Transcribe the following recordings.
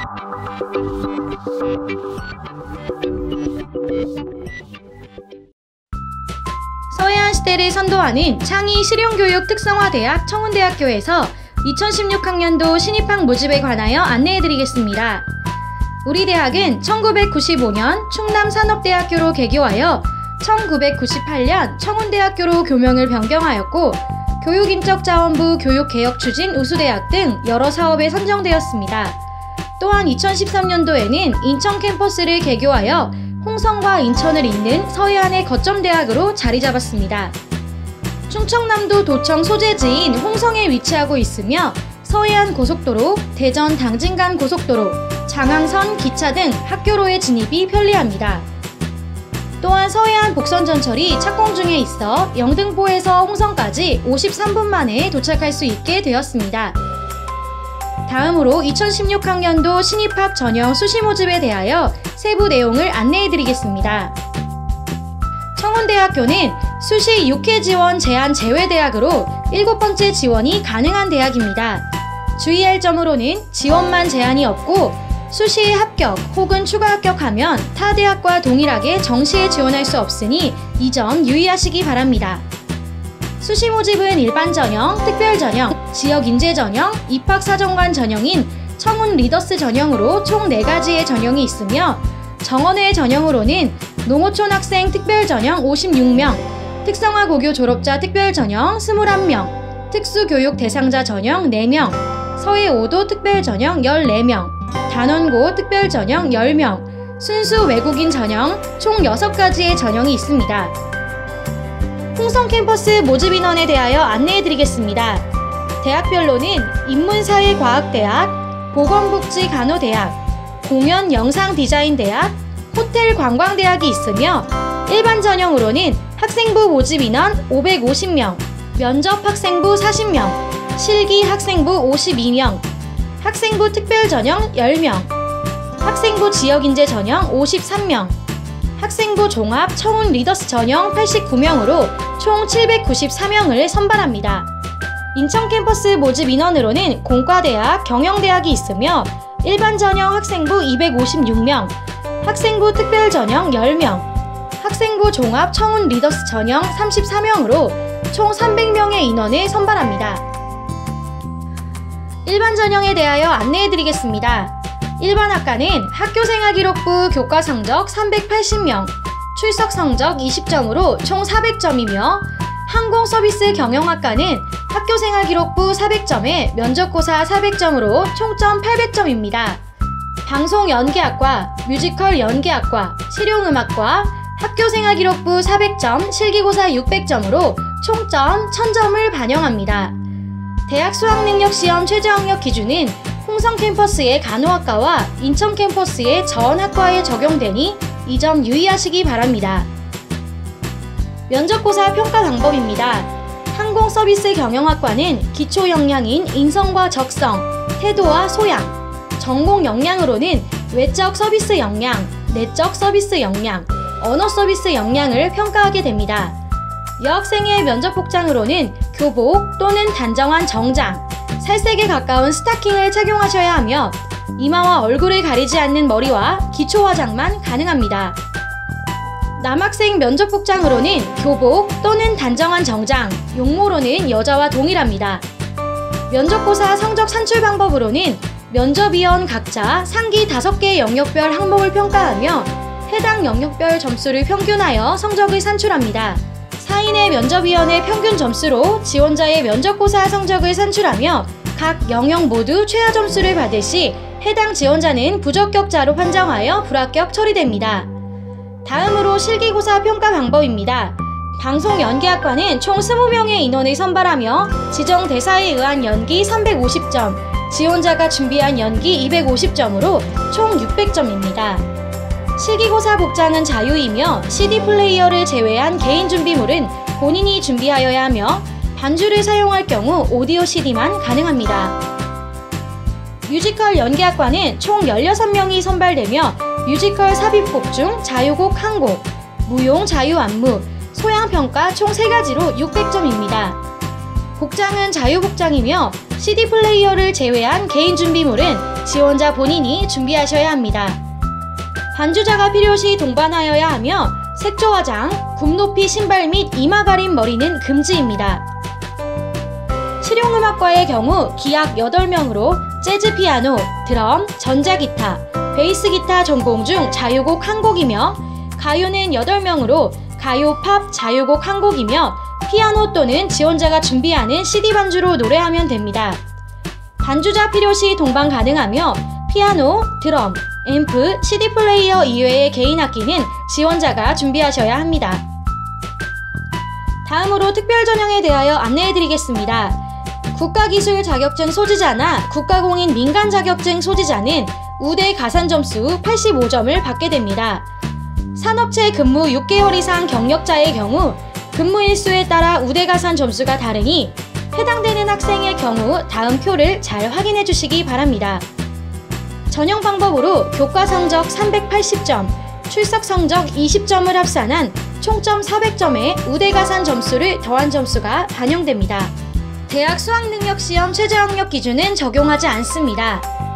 서해안 시대를 선도하는 창의 실용교육 특성화대학 청운대학교에서 2016학년도 신입학 모집에 관하여 안내해드리겠습니다. 우리 대학은 1995년 충남산업대학교로 개교하여 1998년 청운대학교로 교명을 변경하였고 교육인적자원부 교육개혁추진 우수대학 등 여러 사업에 선정되었습니다. 또한 2013년도에는 인천 캠퍼스를 개교하여 홍성과 인천을 잇는 서해안의 거점대학으로 자리 잡았습니다. 충청남도 도청 소재지인 홍성에 위치하고 있으며 서해안 고속도로, 대전 당진간 고속도로, 장항선, 기차 등 학교로의 진입이 편리합니다. 또한 서해안 복선전철이 착공 중에 있어 영등포에서 홍성까지 53분 만에 도착할 수 있게 되었습니다. 다음으로 2016학년도 신입학 전형 수시 모집에 대하여 세부 내용을 안내해드리겠습니다. 청운대학교는 수시 6회 지원 제한 제외대학으로 7번째 지원이 가능한 대학입니다. 주의할 점으로는 지원만 제한이 없고 수시에 합격 혹은 추가 합격하면 타 대학과 동일하게 정시에 지원할 수 없으니 이 점 유의하시기 바랍니다. 수시 모집은 일반 전형, 특별 전형, 지역 인재 전형, 입학사정관 전형인 청운 리더스 전형으로 총 4가지의 전형이 있으며 정원회 전형으로는 농어촌 학생 특별 전형 56명, 특성화 고교 졸업자 특별 전형 21명, 특수교육 대상자 전형 4명, 서해 5도 특별 전형 14명, 단원고 특별 전형 10명, 순수 외국인 전형 총 6가지의 전형이 있습니다. 홍성 캠퍼스 모집 인원에 대하여 안내해드리겠습니다. 대학별로는 인문사회과학대학, 보건복지간호대학, 공연영상디자인대학, 호텔관광대학이 있으며 일반 전형으로는 학생부 모집 인원 550명, 면접 학생부 40명, 실기 학생부 52명, 학생부 특별 전형 10명, 학생부 지역인재 전형 53명, 학생부 종합 청운 리더스 전형 89명으로 총 794명을 선발합니다. 인천 캠퍼스 모집 인원으로는 공과대학, 경영대학이 있으며 일반 전형 학생부 256명, 학생부 특별 전형 10명, 학생부 종합 청운 리더스 전형 34명으로 총 300명의 인원을 선발합니다. 일반 전형에 대하여 안내해드리겠습니다. 일반 학과는 학교생활기록부 교과성적 380명, 출석성적 20점으로 총 400점이며 항공서비스 경영학과는 학교생활기록부 400점에 면접고사 400점으로 총점 800점입니다. 방송연기학과, 뮤지컬연기학과, 실용음악과 학교생활기록부 400점, 실기고사 600점으로 총점 1000점을 반영합니다. 대학 수학능력시험 최저학력 기준은 홍성 캠퍼스의 간호학과와 인천 캠퍼스의 저원학과에 적용되니 이 점 유의하시기 바랍니다. 면접고사 평가 방법입니다. 항공서비스 경영학과는 기초 역량인 인성과 적성, 태도와 소양, 전공 역량으로는 외적 서비스 역량, 내적 서비스 역량, 언어 서비스 역량을 평가하게 됩니다. 여학생의 면접 복장으로는 교복 또는 단정한 정장, 살색에 가까운 스타킹을 착용하셔야 하며 이마와 얼굴을 가리지 않는 머리와 기초 화장만 가능합니다. 남학생 면접 복장으로는 교복 또는 단정한 정장, 용모로는 여자와 동일합니다. 면접고사 성적 산출 방법으로는 면접위원 각자 상기 5개 영역별 항목을 평가하며 해당 영역별 점수를 평균하여 성적을 산출합니다. 4인의 면접위원의 평균 점수로 지원자의 면접고사 성적을 산출하며 각 영역 모두 최하 점수를 받을 시 해당 지원자는 부적격자로 판정하여 불합격 처리됩니다. 다음으로 실기고사 평가 방법입니다. 방송연기학과는 총 20명의 인원을 선발하며 지정 대사에 의한 연기 350점, 지원자가 준비한 연기 250점으로 총 600점입니다. 실기고사 복장은 자유이며 CD 플레이어를 제외한 개인 준비물은 본인이 준비하여야 하며 반주를 사용할 경우 오디오 CD만 가능합니다. 뮤지컬 연기학과는 총 16명이 선발되며 뮤지컬 삽입곡 중 자유곡 1곡, 무용 자유 안무, 소양평가 총 3가지로 600점입니다. 복장은 자유복장이며 CD 플레이어를 제외한 개인 준비물은 지원자 본인이 준비하셔야 합니다. 반주자가 필요시 동반하여야 하며 색조 화장, 굽높이 신발 및 이마 가린 머리는 금지입니다. 실용음악과의 경우 기악 8명으로 재즈 피아노, 드럼, 전자기타, 베이스 기타 전공 중 자유곡 1곡이며 가요는 8명으로 가요, 팝, 자유곡 1곡이며 피아노 또는 지원자가 준비하는 CD 반주로 노래하면 됩니다. 반주자 필요시 동반 가능하며 피아노, 드럼, 앰프, CD 플레이어 이외의 개인 악기는 지원자가 준비하셔야 합니다. 다음으로 특별 전형에 대하여 안내해드리겠습니다. 국가기술 자격증 소지자나 국가공인 민간 자격증 소지자는 우대 가산 점수 85점을 받게 됩니다. 산업체 근무 6개월 이상 경력자의 경우 근무 일수에 따라 우대 가산 점수가 다르니 해당되는 학생의 경우 다음 표를 잘 확인해 주시기 바랍니다. 전형 방법으로 교과 성적 380점, 출석 성적 20점을 합산한 총점 400점에 우대 가산 점수를 더한 점수가 반영됩니다. 대학 수학능력시험 최저학력 기준은 적용하지 않습니다.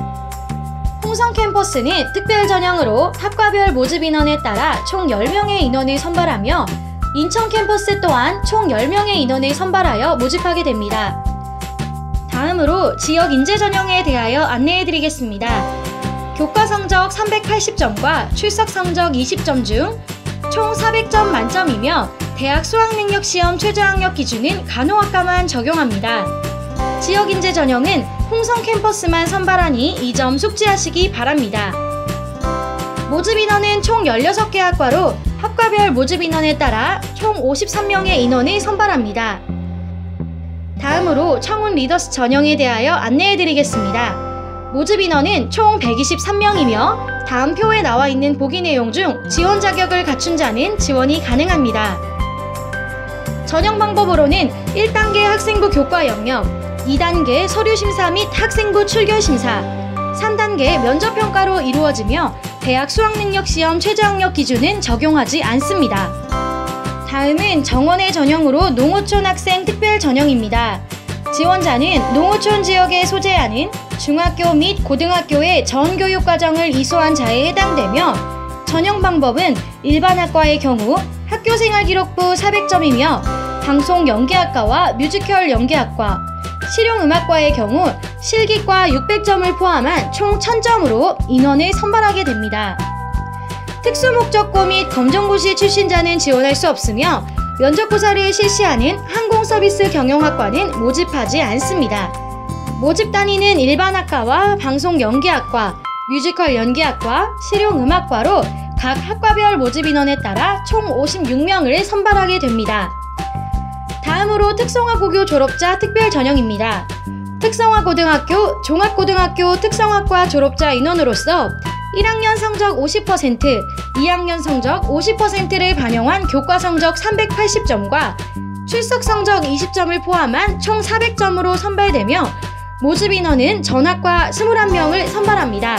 홍성 캠퍼스는 특별 전형으로 학과별 모집 인원에 따라 총 10명의 인원을 선발하며 인천 캠퍼스 또한 총 10명의 인원을 선발하여 모집하게 됩니다. 다음으로 지역 인재 전형에 대하여 안내해드리겠습니다. 교과 성적 380점과 출석 성적 20점 중 총 400점 만점이며 대학 수학능력시험 최저학력 기준은 간호학과만 적용합니다. 지역 인재 전형은 홍성 캠퍼스만 선발하니 이 점 숙지하시기 바랍니다. 모집 인원은 총 16개 학과로 학과별 모집 인원에 따라 총 53명의 인원을 선발합니다. 다음으로 청운 리더스 전형에 대하여 안내해드리겠습니다. 모집 인원은 총 123명이며 다음 표에 나와 있는 보기 내용 중 지원 자격을 갖춘 자는 지원이 가능합니다. 전형 방법으로는 1단계 학생부 교과 영역, 2단계 서류심사 및 학생부 출결심사, 3단계 면접평가로 이루어지며 대학 수학능력시험 최저학력 기준은 적용하지 않습니다. 다음은 정원의 전형으로 농어촌 학생 특별 전형입니다. 지원자는 농어촌 지역에 소재하는 중학교 및 고등학교의 전교육과정을 이수한 자에 해당되며 전형 방법은 일반 학과의 경우 학교생활기록부 400점이며 방송연기학과와 뮤지컬 연기학과, 실용음악과의 경우 실기과 600점을 포함한 총 1000점으로 인원을 선발하게 됩니다. 특수목적고 및 검정고시 출신자는 지원할 수 없으며 면접고사를 실시하는 항공서비스 경영학과는 모집하지 않습니다. 모집 단위는 일반 학과와 방송연기학과, 뮤지컬 연기학과, 실용음악과로 각 학과별 모집 인원에 따라 총 56명을 선발하게 됩니다. 다음으로 특성화고교 졸업자 특별 전형입니다. 특성화고등학교, 종합고등학교 특성화과 졸업자 인원으로서 1학년 성적 50%, 2학년 성적 50%를 반영한 교과 성적 380점과 출석 성적 20점을 포함한 총 400점으로 선발되며 모집 인원은 전학과 21명을 선발합니다.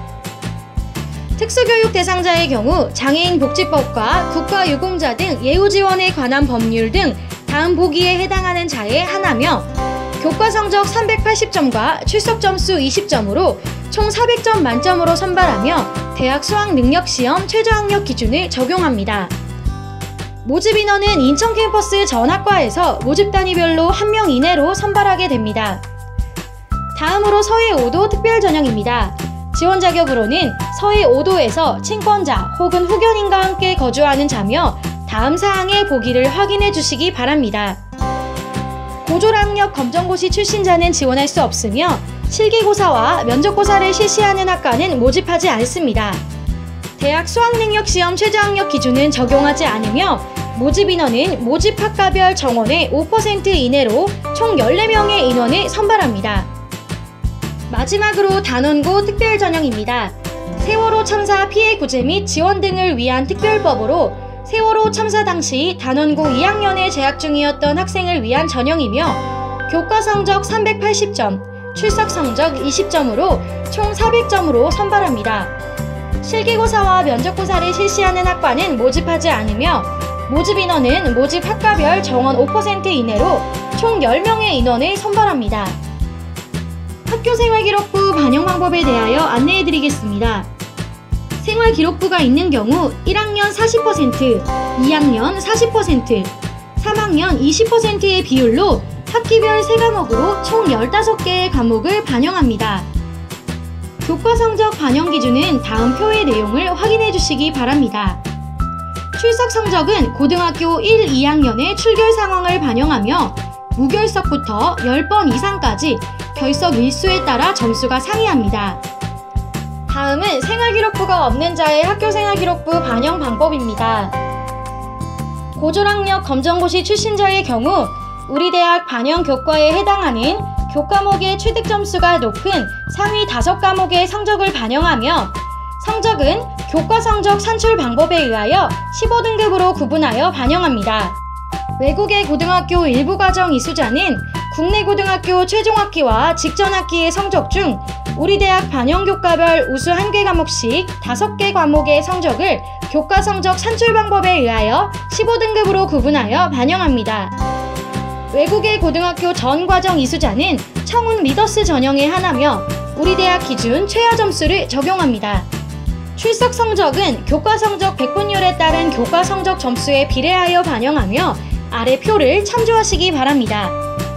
특수교육 대상자의 경우 장애인 복지법과 국가유공자 등 예우 지원에 관한 법률 등 다음 보기에 해당하는 자에 하나며 교과 성적 380점과 출석 점수 20점으로 총 400점 만점으로 선발하며 대학 수학능력시험 최저학력 기준을 적용합니다. 모집 인원은 인천 캠퍼스 전학과에서 모집 단위별로 1명 이내로 선발하게 됩니다. 다음으로 서해 5도 특별 전형입니다. 지원 자격으로는 서해 5도에서 친권자 혹은 후견인과 함께 거주하는 자며 다음 사항의 보기를 확인해 주시기 바랍니다. 고졸학력 검정고시 출신자는 지원할 수 없으며 실기고사와 면접고사를 실시하는 학과는 모집하지 않습니다. 대학 수학능력시험 최저학력 기준은 적용하지 않으며 모집 인원은 모집 학과별 정원의 5% 이내로 총 14명의 인원을 선발합니다. 마지막으로 단원고 특별 전형입니다. 세월호 참사 피해 구제 및 지원 등을 위한 특별법으로 세월호 참사 당시 단원고 2학년에 재학 중이었던 학생을 위한 전형이며 교과 성적 380점, 출석 성적 20점으로 총 400점으로 선발합니다. 실기고사와 면접고사를 실시하는 학과는 모집하지 않으며 모집 인원은 모집 학과별 정원 5% 이내로 총 10명의 인원을 선발합니다. 학교생활기록부 반영 방법에 대하여 안내해드리겠습니다. 생활기록부가 있는 경우 1학년 40%, 2학년 40%, 3학년 20%의 비율로 학기별 3과목으로 총 15개의 과목을 반영합니다. 교과성적 반영 기준은 다음 표의 내용을 확인해 주시기 바랍니다. 출석 성적은 고등학교 1, 2학년의 출결 상황을 반영하며 무결석부터 10번 이상까지 결석 일수에 따라 점수가 상이합니다. 다음은 생활기록부가 없는 자의 학교생활기록부 반영 방법입니다. 고졸학력 검정고시 출신자의 경우 우리 대학 반영 교과에 해당하는 교과목의 취득 점수가 높은 상위 5과목의 성적을 반영하며 성적은 교과성적 산출 방법에 의하여 15등급으로 구분하여 반영합니다. 외국의 고등학교 일부 과정 이수자는 국내 고등학교 최종학기와 직전학기의 성적 중 우리 대학 반영교과별 우수 1개 과목씩 5개 과목의 성적을 교과성적 산출 방법에 의하여 15등급으로 구분하여 반영합니다. 외국의 고등학교 전 과정 이수자는 청운 리더스 전형에 한하며 우리 대학 기준 최하 점수를 적용합니다. 출석 성적은 교과성적 백분율에 따른 교과성적 점수에 비례하여 반영하며 아래 표를 참조하시기 바랍니다.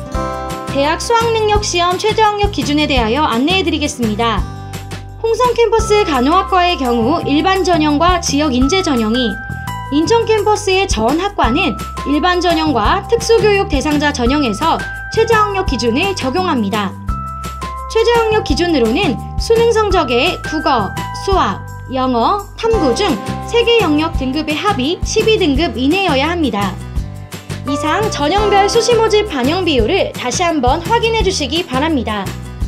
대학 수학능력시험 최저학력 기준에 대하여 안내해드리겠습니다. 홍성 캠퍼스 간호학과의 경우 일반 전형과 지역 인재 전형이, 인천 캠퍼스의 전 학과는 일반 전형과 특수교육 대상자 전형에서 최저학력 기준을 적용합니다. 최저학력 기준으로는 수능 성적의 국어, 수학, 영어, 탐구 중 3개 영역 등급의 합이 12등급 이내여야 합니다. 이상 전형별 수시 모집 반영 비율을 다시 한번 확인해 주시기 바랍니다.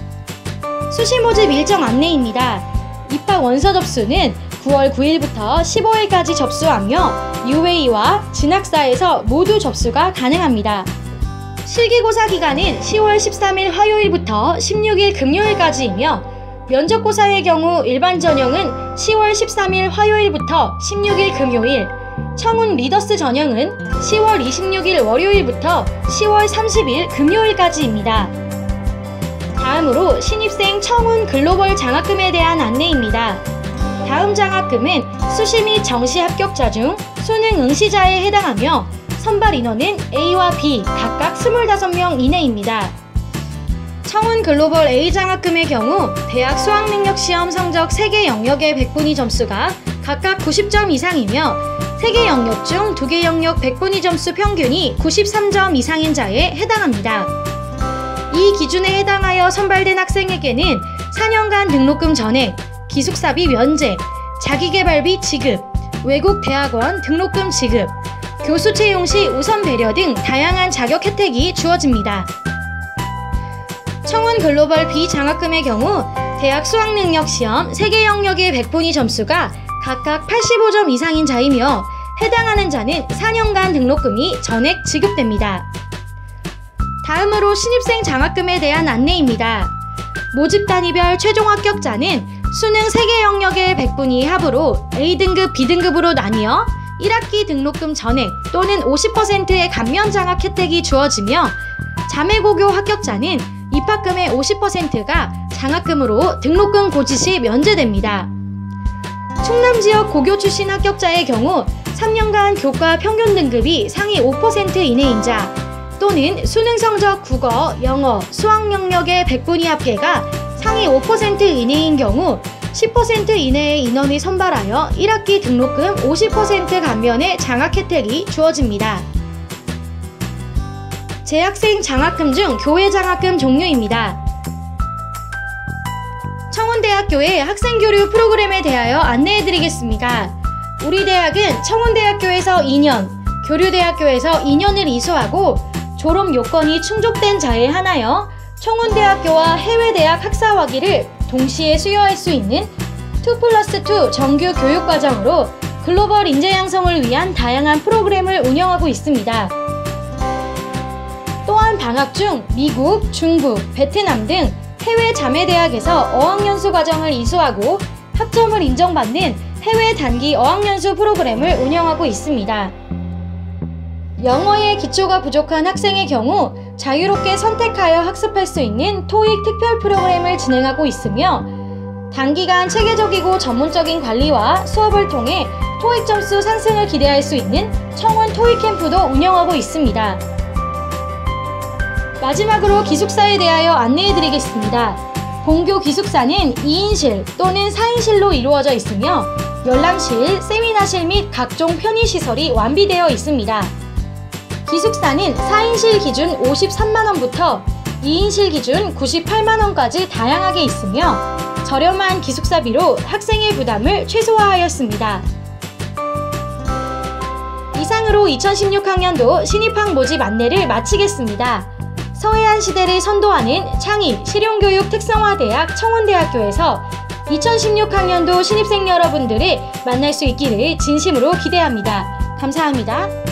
수시 모집 일정 안내입니다. 입학 원서 접수는 9월 9일부터 15일까지 접수하며 UA와 진학사에서 모두 접수가 가능합니다. 실기고사 기간은 10월 13일 화요일부터 16일 금요일까지이며 면접고사의 경우 일반 전형은 10월 13일 화요일부터 16일 금요일, 청운 리더스 전형은 10월 26일 월요일부터 10월 30일 금요일까지입니다. 다음으로 신입생 청운 글로벌 장학금에 대한 안내입니다. 다음 장학금은 수시 및 정시 합격자 중 수능 응시자에 해당하며 선발 인원은 A와 B 각각 25명 이내입니다. 청운 글로벌 A 장학금의 경우 대학 수학능력시험 성적 3개 영역의 백분위 점수가 각각 90점 이상이며 3개 영역 중 2개 영역 백분위 점수 평균이 93점 이상인 자에 해당합니다. 이 기준에 해당하여 선발된 학생에게는 4년간 등록금 전액, 기숙사비 면제, 자기개발비 지급, 외국 대학원 등록금 지급, 교수 채용 시 우선 배려 등 다양한 자격 혜택이 주어집니다. 청운 글로벌 B 장학금의 경우 대학 수학능력시험 3개 영역의 백분위 점수가 각각 85점 이상인 자이며 해당하는 자는 4년간 등록금이 전액 지급됩니다. 다음으로 신입생 장학금에 대한 안내입니다. 모집 단위별 최종 합격자는 수능 3개 영역의 백분위 합으로 A등급, B등급으로 나뉘어 1학기 등록금 전액 또는 50%의 감면 장학 혜택이 주어지며 자매고교 합격자는 입학금의 50%가 장학금으로 등록금 고지 시 면제됩니다. 충남 지역 고교 출신 합격자의 경우 3년간 교과 평균 등급이 상위 5% 이내인 자 또는 수능 성적 국어, 영어, 수학 영역의 백분위 합계가 상위 5% 이내인 경우 10% 이내의 인원을 선발하여 1학기 등록금 50% 감면의 장학 혜택이 주어집니다. 재학생 장학금 중 교외 장학금 종류입니다. 청운대학교의 학생교류 프로그램에 대하여 안내해드리겠습니다. 우리 대학은 청운대학교에서 2년, 교류대학교에서 2년을 이수하고 졸업 요건이 충족된 자에 한하여 청운대학교와 해외대학 학사학위를 동시에 수여할 수 있는 2+2 정규 교육과정으로 글로벌 인재 양성을 위한 다양한 프로그램을 운영하고 있습니다. 또한 방학 중 미국, 중국, 베트남 등 해외 자매대학에서 어학연수 과정을 이수하고 학점을 인정받는 해외 단기 어학연수 프로그램을 운영하고 있습니다. 영어의 기초가 부족한 학생의 경우 자유롭게 선택하여 학습할 수 있는 토익 특별 프로그램을 진행하고 있으며 단기간 체계적이고 전문적인 관리와 수업을 통해 토익 점수 상승을 기대할 수 있는 청원 토익 캠프도 운영하고 있습니다. 마지막으로 기숙사에 대하여 안내해드리겠습니다. 본교 기숙사는 2인실 또는 4인실로 이루어져 있으며 열람실, 세미나실 및 각종 편의시설이 완비되어 있습니다. 기숙사는 4인실 기준 53만원부터 2인실 기준 98만원까지 다양하게 있으며 저렴한 기숙사비로 학생의 부담을 최소화하였습니다. 이상으로 2016학년도 신입학 모집 안내를 마치겠습니다. 서해안 시대를 선도하는 창의 실용교육 특성화대학 청운대학교에서 2016학년도 신입생 여러분들을 만날 수 있기를 진심으로 기대합니다. 감사합니다.